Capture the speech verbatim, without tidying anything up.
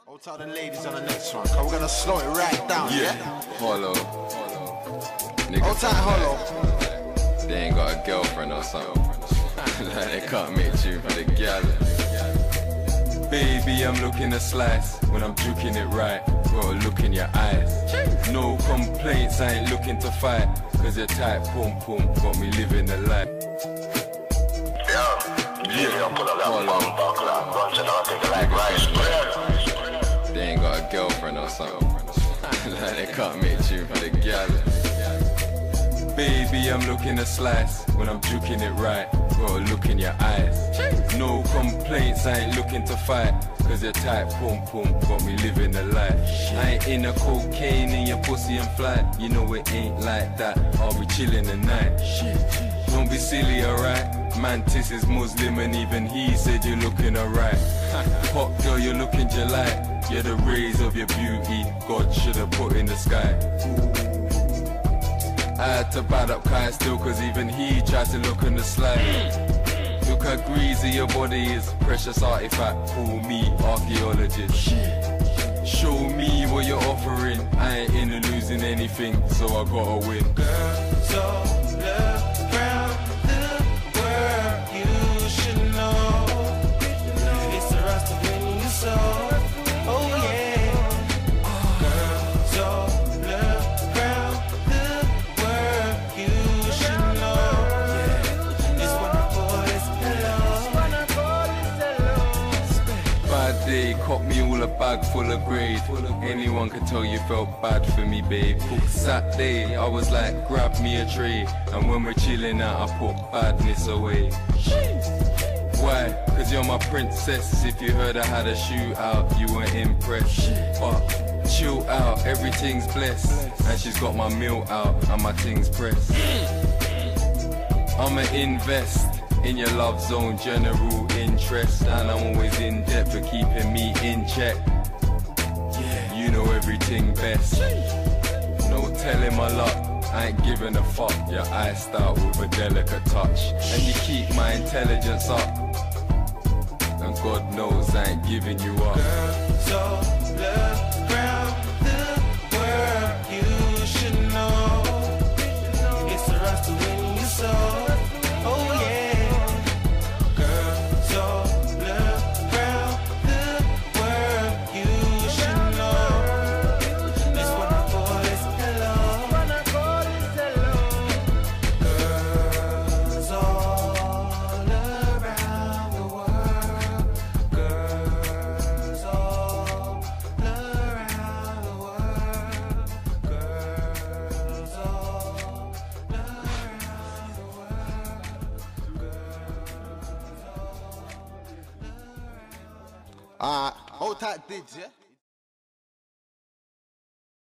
I'll tell the ladies on the next one, cause we're gonna slow it right down, yeah? yeah? Hollow. Hold tight, Hollow. They ain't got a girlfriend or something. Like they can't make tune for the gal. Baby, I'm looking to slice when I'm juking it right. Got a look in your eyes. No complaints, I ain't looking to fight. Cause your tight pum pum got me living the life. They ain't got a girlfriend or something. Like they can't make tune for the gal. Baby, I'm looking to slice when I'm juking it right. Got a look in your eyes. No complaints, I ain't looking to fight. Cause your tight pum pum got me living the life. I ain't in a cocaine in your pussy and fly. You know it ain't like that. I'll be chilling the night. Don't be silly, alright? Mantis is Muslim and even he said you're looking alright. Hot girl, you're looking July. You're the rays of your beauty God should've put in the sky. I had to bad up Kai still cause even he tried to look on the slide. Look how greasy your body is, precious artifact, call me archaeologist. Show me what you're offering, I ain't into losing anything, so I gotta win. Girl, so look round the world, you should know. It's the rest of when you saw. Oh yeah. Girl, so look round the world, you should know. This one I call is hello. Bad day, caught me all a bag full of grade. Anyone could tell you felt bad for me, babe. Cook Saturday, I was like, grab me a tray. And when we're chilling out, I put badness away. Why? Cause you're my princess. If you heard I had a shootout, you weren't impressed. But chill out, everything's blessed. And she's got my meal out and my things pressed. I'ma invest in your love zone, general interest. And I'm always in debt for keeping me in check. Yeah, you know everything best. No telling my luck, I ain't giving a fuck. Your eyes start with a delicate touch. And you keep my intelligence up. And God knows I ain't giving you up. Girl, so look round the world, you should know. It's the rest of when you saw. Oh yeah. Girl, so look round the world, you should know. This one I call is hello. Girls all around the world. Girls all around the world. Girls all around the world. Alright, hold tight, dids, yeah?